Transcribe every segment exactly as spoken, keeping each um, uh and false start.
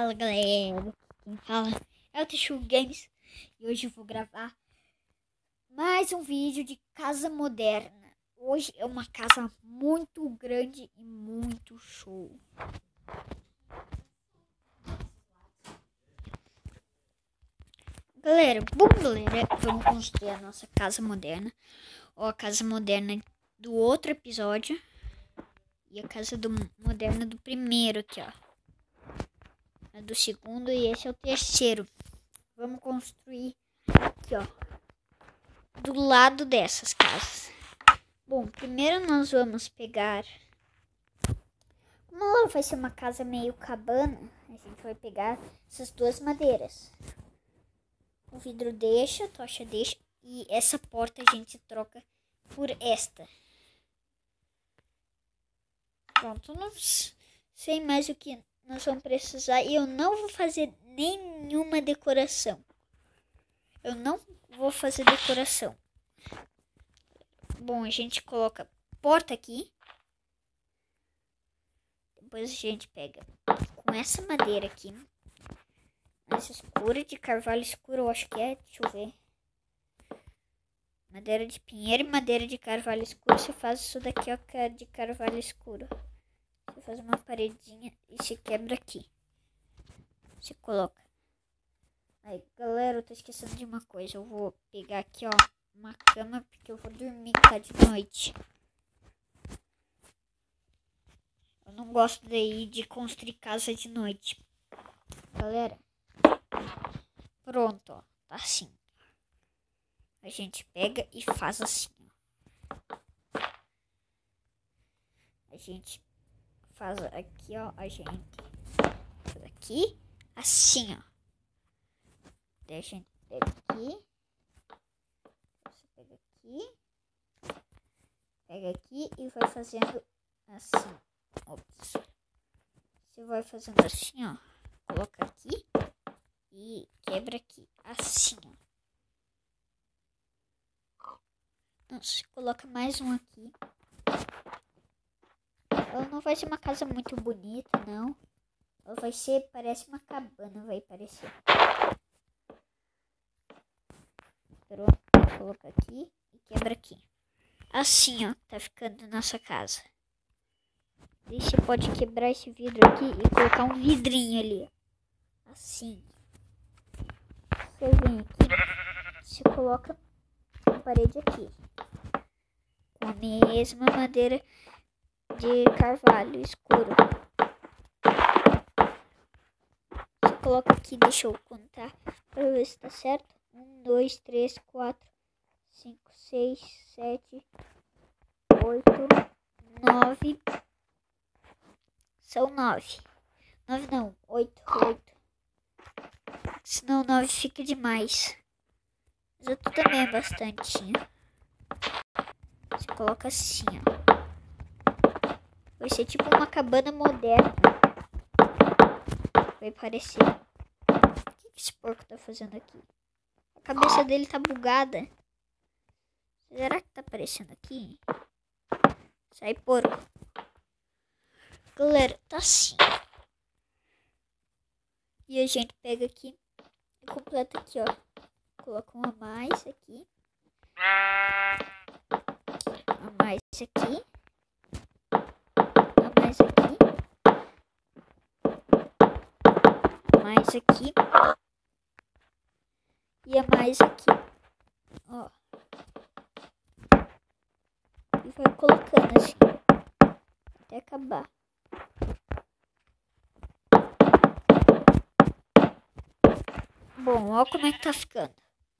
Fala galera, quem fala é o Teixugo Games e hoje eu vou gravar mais um vídeo de casa moderna. Hoje é uma casa muito grande e muito show. Galera, bom galera, vamos construir a nossa casa moderna, ou a casa moderna do outro episódio e a casa do moderna do primeiro aqui, ó. Do segundo e esse é o terceiro. Vamos construir aqui, ó, do lado dessas casas. Bom, primeiro nós vamos pegar, como ela vai ser uma casa meio cabana, a gente vai pegar essas duas madeiras. O vidro deixa, a tocha deixa e essa porta a gente troca por esta. Pronto, não sei mais o que nós vamos precisar e eu não vou fazer nenhuma decoração. Eu não vou fazer decoração. Bom, a gente coloca porta aqui. Depois a gente pega com essa madeira aqui. Essa escura de carvalho escuro, eu acho que é. Deixa eu ver. Madeira de pinheiro e madeira de carvalho escuro. Você faz isso daqui, ó, que é de carvalho escuro. Você faz uma paredinha e se quebra aqui. Você coloca. Aí, galera, eu tô esquecendo de uma coisa. Eu vou pegar aqui, ó, uma cama, porque eu vou dormir, tá de noite. Eu não gosto daí de construir casa de noite. Galera, pronto, ó, tá assim. A gente pega e faz assim, ó. A gente faz aqui, ó, a gente faz aqui, assim, ó. Daí a gente pega aqui, você pega aqui, pega aqui e vai fazendo assim. Ops. Você vai fazendo assim, ó. Coloca aqui e quebra aqui, assim, ó. Nossa, coloca mais um aqui. Ela não vai ser uma casa muito bonita, não. Ela vai ser, parece uma cabana, vai parecer. Pronto, coloca aqui e quebra aqui. Assim, ó, tá ficando nossa casa. Aí você pode quebrar esse vidro aqui e colocar um vidrinho ali. Assim. Você vem aqui, você coloca a parede aqui. Com a mesma madeira de carvalho escuro. Você coloca aqui, deixa eu contar para ver se tá certo. Um, dois, três, quatro, cinco, seis, sete, oito, nove. São nove. Nove não, oito, oito. Senão nove fica demais. Mas oito também é bastantinho. Você coloca assim, ó. Vai ser tipo uma cabana moderna. Vai parecer. O que esse porco tá fazendo aqui? A cabeça dele tá bugada. Será que tá aparecendo aqui? Sai, porco. Galera, tá assim. E a gente pega aqui e completa aqui, ó. Coloca uma mais aqui. Uma mais aqui. Uma mais aqui. Mais aqui. E a mais aqui. Ó. E vai colocando assim. Até acabar. Bom, olha como é que tá ficando.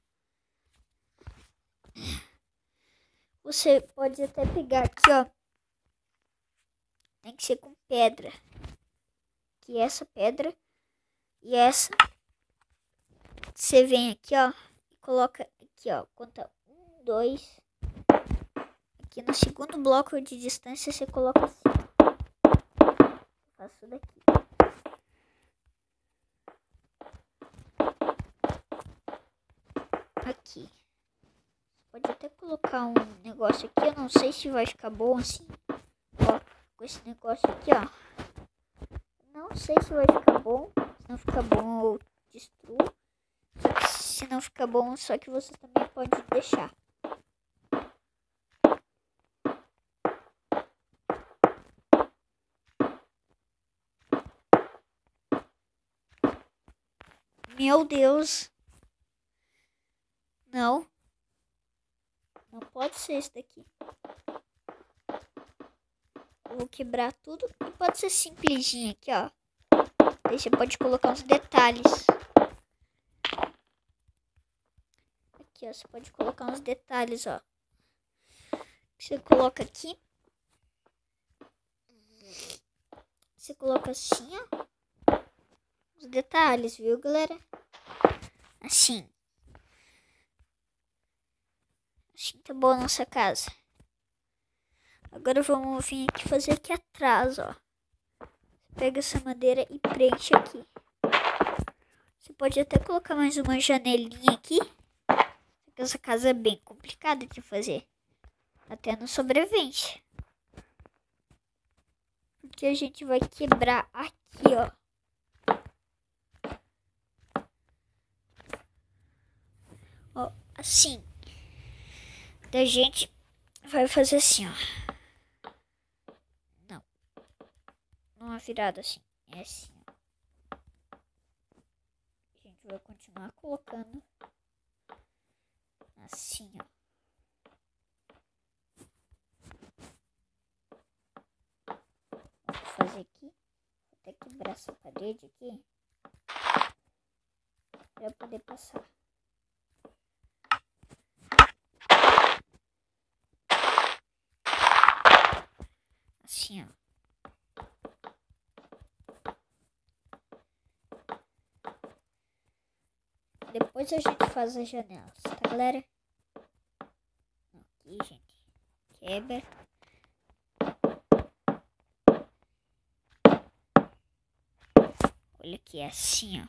Você pode até pegar aqui, ó. Tem que ser com pedra. Que essa pedra e essa. Você vem aqui, ó. E coloca aqui, ó. Conta um, dois. Aqui no segundo bloco de distância você coloca assim. Eu faço daqui. Aqui. Pode até colocar um negócio aqui. Eu não sei se vai ficar bom assim. Ó, com esse negócio aqui, ó. Não sei se vai ficar bom. não ficar bom, eu destruo. Só que se não ficar bom, só que você também pode deixar. Meu Deus. Não. Não pode ser esse daqui. Eu vou quebrar tudo. E pode ser simplesinho aqui, ó. Aí você pode colocar uns detalhes. Aqui, ó. Você pode colocar uns detalhes, ó. Você coloca aqui. Você coloca assim, ó. Os detalhes, viu, galera? Assim. Assim tá boa a nossa casa. Agora vamos vir aqui fazer aqui atrás, ó. Você pega essa madeira e preenche aqui. Você pode até colocar mais uma janelinha aqui. Porque essa casa é bem complicada de fazer. Até no sobrevivente. Porque a gente vai quebrar aqui, ó. Ó, assim. Da gente vai fazer assim, ó. Não. Não é virada assim. É assim, ó. A gente vai continuar colocando assim, ó. Vou fazer aqui. Vou até quebrar essa parede aqui. Pra poder passar. Assim, ó. Depois a gente faz as janelas, tá, galera? Aqui, gente. Quebra. Olha aqui, assim, ó.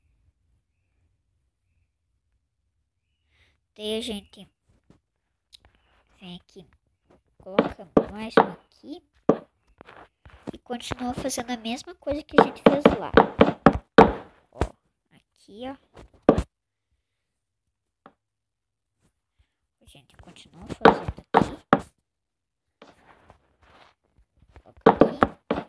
Daí a gente vem aqui, coloca mais um aqui. E continua fazendo a mesma coisa que a gente fez lá. Ó, aqui, ó. A gente continua fazendo aqui. Coloca aqui.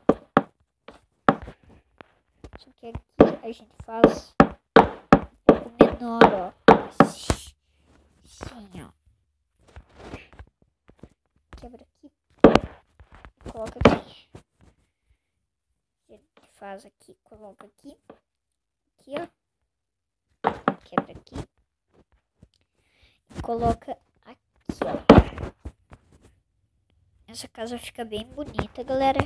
Só que aqui a gente faz um pouco menor, ó. Assim, assim, ó. Quebra aqui. E coloca aqui. A gente faz aqui, coloca aqui. Aqui, ó. Quebra aqui. E coloca aqui, ó. Essa casa fica bem bonita, galera.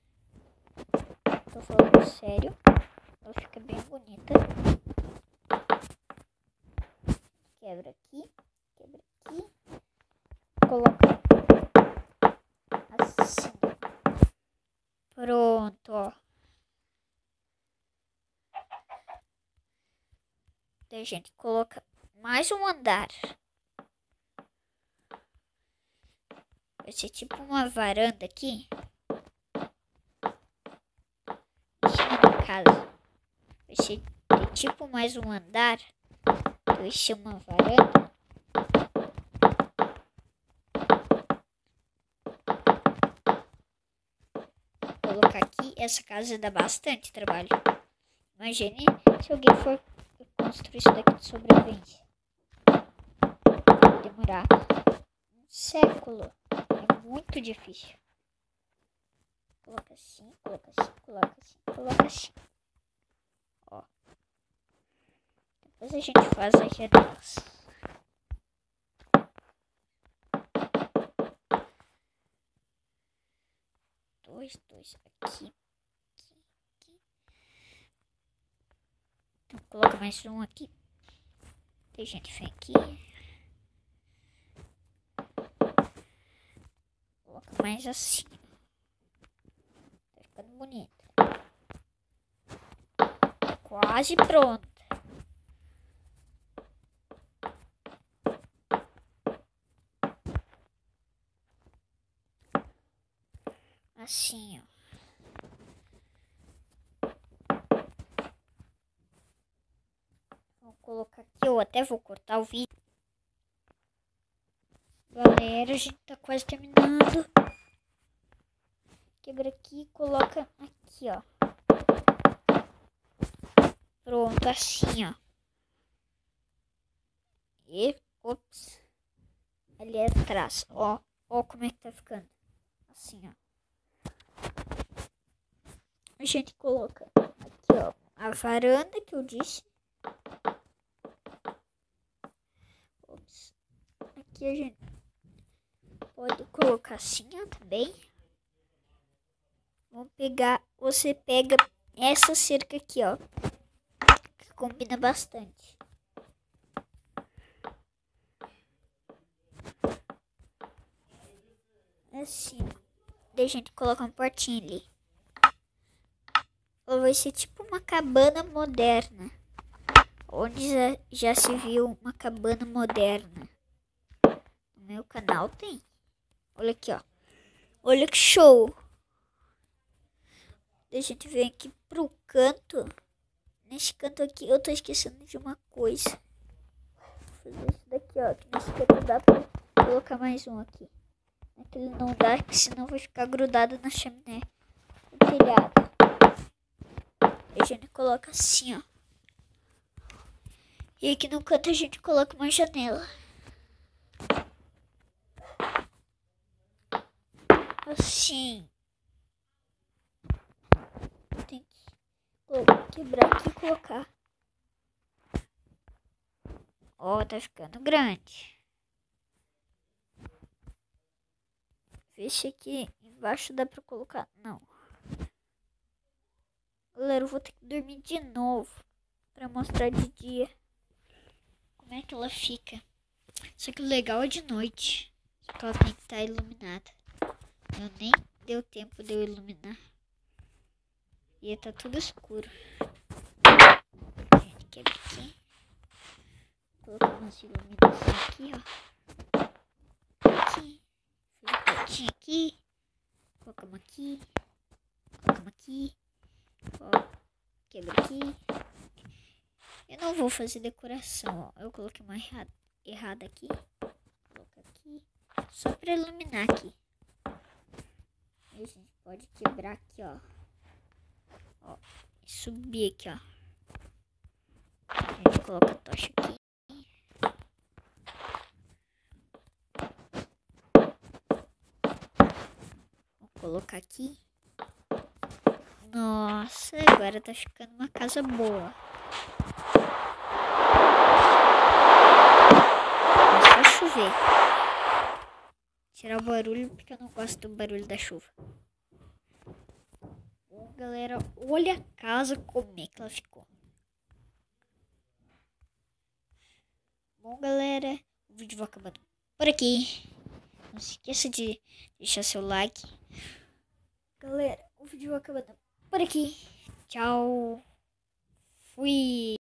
Tô falando sério. Ela fica bem bonita. Quebra aqui. Quebra aqui. Coloca assim. Pronto, ó. Daí a gente coloca mais um andar. Vai ser tipo uma varanda aqui. Em cima da casa. Vai ser tipo mais um andar. Vai ser uma varanda. Vou colocar aqui. Essa casa dá bastante trabalho. Imagine se alguém for construir isso daqui de sobrevivência. Vai demorar um século. É muito difícil. Coloca assim, coloca assim, coloca assim, coloca assim. Ó. Depois a gente faz as janelas. Dois, dois, aqui, aqui, aqui. Então coloca mais um aqui. Tem gente vem aqui. Coloca mais assim. Tá ficando bonito. Tá quase pronto. Assim, ó. colocar aqui. Eu até vou cortar o vídeo. Galera, a gente tá quase terminando. Quebra aqui e coloca aqui, ó. Pronto, assim, ó. E, ops. Ali é atrás, ó. Ó como é que tá ficando. Assim, ó. A gente coloca aqui, ó. A varanda que eu disse. Ops. Aqui a gente pode colocar assim, ó, também. Vamos pegar, você pega essa cerca aqui, ó. Que combina bastante. Assim, daí a gente coloca uma portinha ali. Ela vai ser tipo uma cabana moderna. Onde já, já se viu uma cabana moderna? No meu canal tem. Olha aqui, ó. Olha que show. Daí a gente vem aqui pro canto. Nesse canto aqui eu tô esquecendo de uma coisa. Vou fazer isso daqui, ó. Que nesse canto dá pra colocar mais um aqui. Aquele não dá, porque senão vai ficar grudado na chaminé. No telhado. A gente coloca assim, ó. E aqui no canto a gente coloca uma janela. Assim. Tem que quebrar aqui e colocar. Ó, tá ficando grande. Vê se aqui embaixo dá pra colocar. Não. Galera, eu vou ter que dormir de novo. Pra mostrar de dia. Como é que ela fica. Só que o legal é de noite. Só que ela tem que estar iluminada. Eu nem deu tempo de eu iluminar. E tá tudo escuro. A gente quebra aqui. Colocar umas iluminações aqui, ó. Aqui. Fiz um pontinho aqui. Colocamos aqui. Colocamos aqui. Ó. Quebra aqui. Eu não vou fazer decoração, ó. Eu coloquei uma errada, errada aqui. Coloca aqui. Só pra iluminar aqui. E a gente pode quebrar aqui, ó. Ó. E subir aqui, ó. A gente coloca a tocha aqui. Vou colocar aqui. Nossa, agora tá ficando uma casa boa. É só chover. Tirar o barulho, porque eu não gosto do barulho da chuva. Bom, galera, olha a casa como é que ela ficou. Bom, galera, o vídeo vai acabando por aqui. Não se esqueça de deixar seu like. Galera, o vídeo vai acabando por aqui. Tchau. Fui.